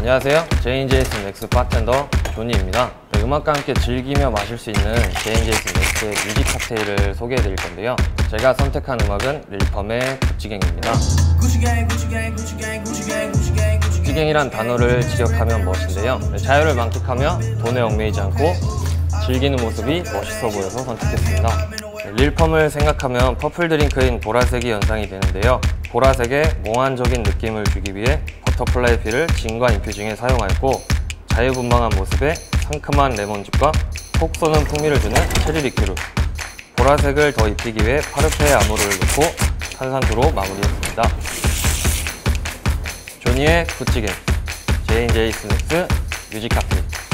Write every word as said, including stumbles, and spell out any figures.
안녕하세요. 제이앤제이슨 넥스 바텐더 조니입니다. 네, 음악과 함께 즐기며 마실 수 있는 제이앤제이슨 넥스의 뮤직 칵테일을 소개해 드릴 건데요. 제가 선택한 음악은 릴펌의 구찌갱입니다. 구찌갱이란 단어를 직역하면 멋인데요. 네, 자유를 만끽하며 돈에 얽매이지 않고 즐기는 모습이 멋있어 보여서 선택했습니다. 네, 릴펌을 생각하면 퍼플 드링크인 보라색이 연상이 되는데요. 보라색의 몽환적인 느낌을 주기 위해 버터플라이 피를 진과 인퓨징에 사용하였고, 자유분방한 모습에 상큼한 레몬즙과 톡 쏘는 풍미를 주는 체리 리큐르, 보라색을 더 입히기 위해 파르페 아모르를 넣고 탄산수로 마무리했습니다. 조니의 구찌갱, 제이앤제이슨 넥스 뮤직 칵테일.